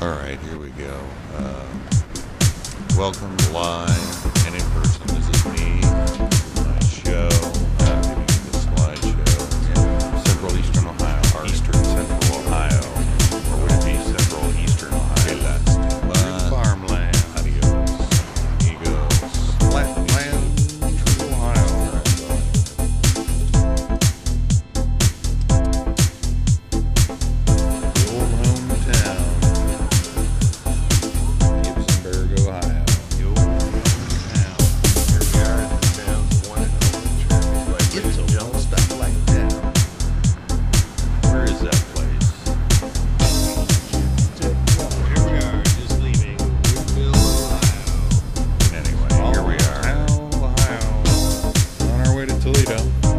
Alright, here we go. Welcome live and in person. This is me, my show. Giving you the slideshow. Central Eastern Ohio. Eastern Central Ohio. Or would it be Central Eastern Ohio? Farmland. Adios. Egos. Flatland. True Ohio. The old hometown. Ohio. Yo, town. Here we are at the town's one and only traffic light. It's a jump stop like that. Where is that place? Here we are, just leaving Woodville, Ohio. Anyway, here we are. Ohio. On our way to Toledo.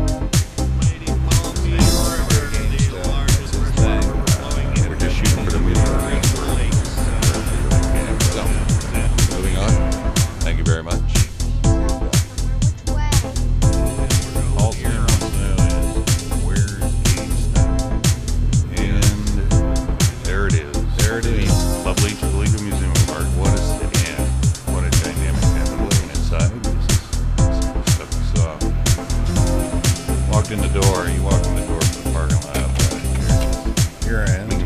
We're just shooting for the movie. Thank you very much. All here on snow is where's Kingston? And there it is. There it is. Lovely Toledo Museum of Art. What a city. Yeah. What a dynamic cabin living inside. This is some stuff we saw. Walked in the door. You walked in the door to the parking lot. Here I am.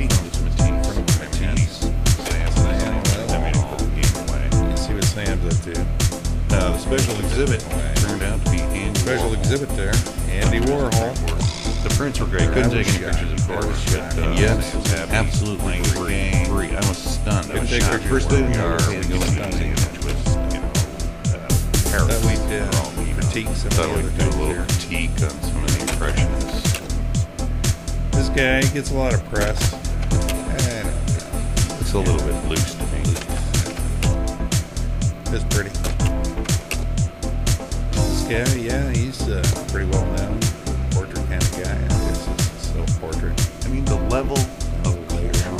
Sam's up to. The special exhibit turned out to be Andy Special Warhol. Exhibit there. Andy Warhol. The prints were great. Couldn't take any pictures, of course. But, yes, absolutely free. I was stunned. I was shocked. First day we are going to museum, which was, Paris. That we did critique some of the other things. A little critique on some of the impressions. This guy gets a lot of press. I don't know. Looks a little bit loose to me. It's pretty. This guy, yeah, he's pretty well known. Portrait kind of guy. I guess it's a self-portrait. I mean, the level of later.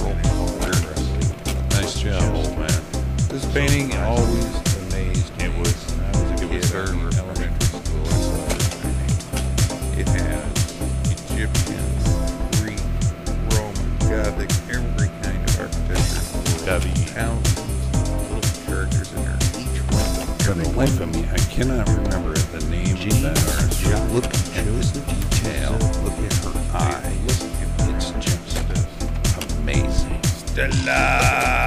Nice job, old man. This painting always amazed me. It was. When I was a kid in elementary school. I saw this painting. It has Egyptian, Greek, Roman, Gothic, every kind of architecture. Thousands of little characters in there. From away from me, I cannot remember the name of that artist. Look at the detail. Look at her eye. It's just amazing. Stella!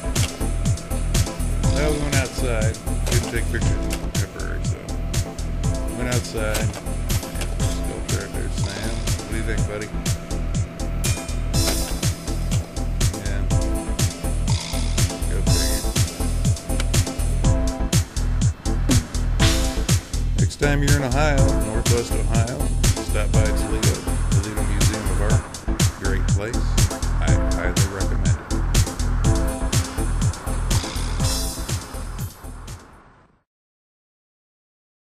Well, we went outside. Didn't take pictures of the temporary, so went outside. Sculpture right there, Sam. What do you think, buddy? Next time you're in Ohio, Northwest Ohio, stop by Toledo Museum of Art. Great place.